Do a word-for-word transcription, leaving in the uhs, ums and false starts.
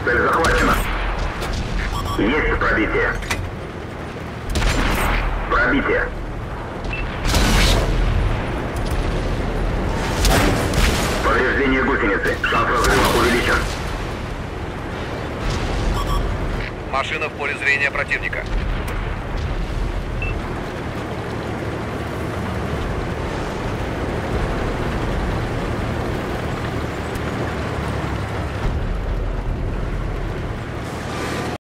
Цель захвачена. Есть пробитие. Пробитие. Повреждение гусеницы. Шанс разрыва увеличен. Машина в поле зрения противника.